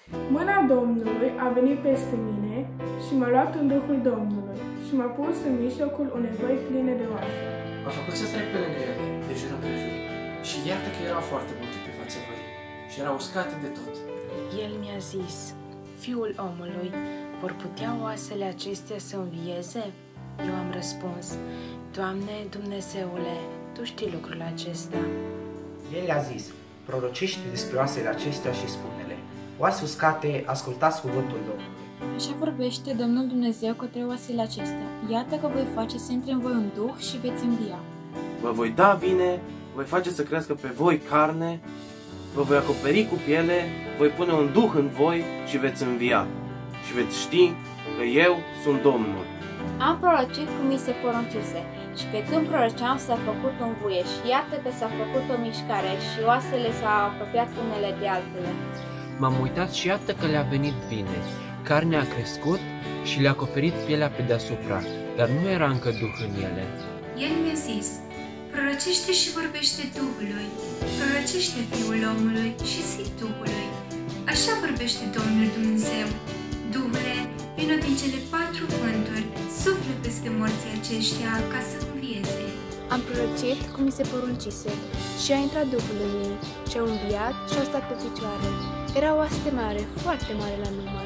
Mâna Domnului a venit peste mine și m-a luat în Duhul Domnului și m-a pus în mijlocul unei voi pline de oase. M-a făcut să trec pe lângă ele, de jur împrejur, și iată că erau foarte multe pe fața voi și erau uscate de tot. El mi-a zis: Fiul omului, vor putea oasele acestea să învieze? Eu am răspuns: Doamne Dumnezeule, Tu știi lucrul acesta. El le-a zis: prorocește despre oasele acestea și spune-le: oase uscate, ascultați cuvântul Domnului. Așa vorbește Domnul Dumnezeu către oasele acestea: iată că voi face să intre în voi un duh și veți învia. Vă voi da vine, voi face să crească pe voi carne, vă voi acoperi cu piele, voi pune un duh în voi și veți învia. Și veți ști că eu sunt Domnul. Am prorocit cum mi se poruncise și pe când proroceam s-a făcut un vuie și iată că s-a făcut o mișcare și oasele s-au apropiat unele de altele. M-am uitat și iată că le-a venit vine. Carnea a crescut și le-a acoperit pielea pe deasupra, dar nu era încă duh în ele. El mi-a zis: prorocește și vorbește Duhului, prorocește Fiul omului și zi Duhului. Așa vorbește Domnul Dumnezeu: Duhule, vino din cele 4 vânturi, suflă peste morții aceștia ca să învieze. Am prorocit cum mi se poruncise și a intrat Duhul în ei și au înviat și au stat pe picioare. Era o oaste mare, foarte mare la număr.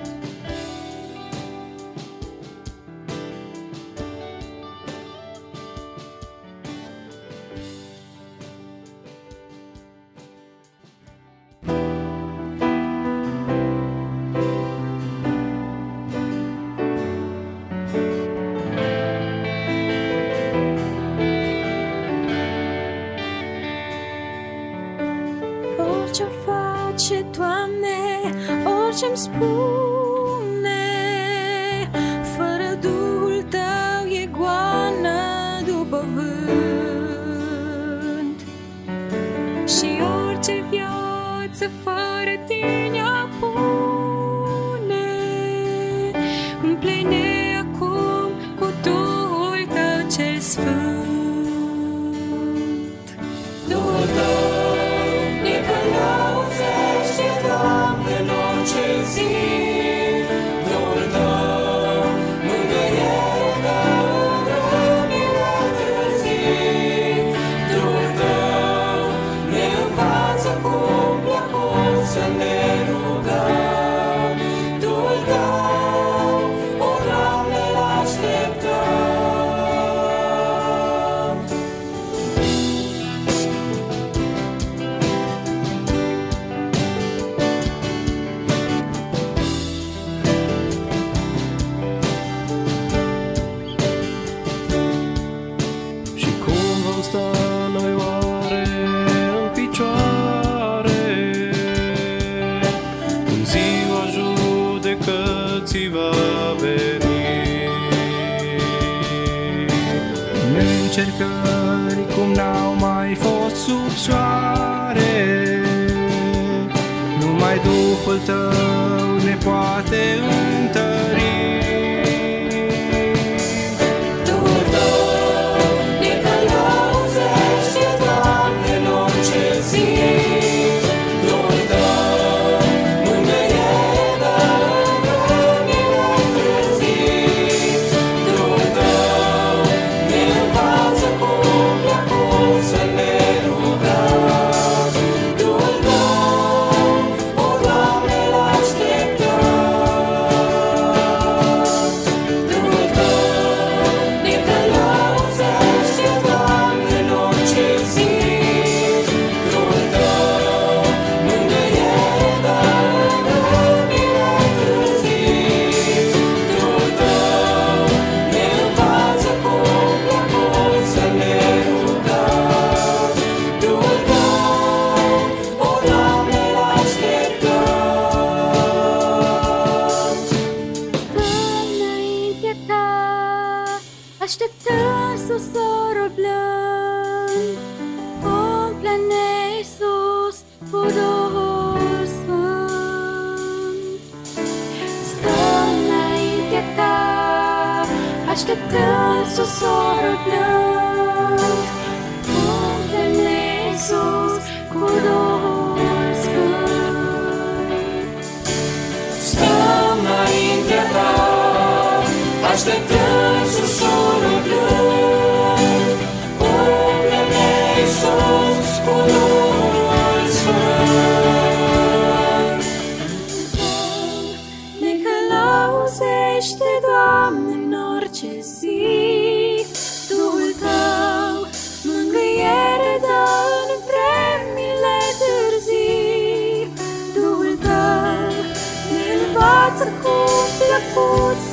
Orice-o face, Doamne, orice-mi spune, fără Duhul Tău e goană după vânt. Și orice viață fără Tine apune, împlene acum cu Duhul Tău cel Sfânt. Duhul Tău încercări cum n-au mai fost sub soare, numai Duhul Tău ne poate întări. Duhul Tău ne călăuzește, Doamne, în orice zi. Duhul Tău mângâiește, dă în vremile târzii. Duhul Tău ne învață cum de acum să ne rugăm. Duhul Tău, o Doamne, l-așteptăm. Duhul Tău ne călăuzește, Doamne, în orice zi. Duhul Tău mângâiește, dă în vremile târzii. Duhul Tău ne învață cum de acum să ne rugăm. Duhul Tău, o Doamne, l-așteptăm. Stăm înaintea Ta, așteptăm susurul blând. Umple-ne, Iisus, cu Duhul Sfânt. Stăm înaintea Ta, așteptăm susurul blând. Umple-ne, Iisus, cu Duhul Sfânt. așteptând susurul blând, umple-ne, Iisus, cu Duhul Sfânt. Ne călăuzește, Doamne, în orice zi, Duhul Tău mângâiere dă în vremile târzii, Duhul Tău ne învață cum plăcut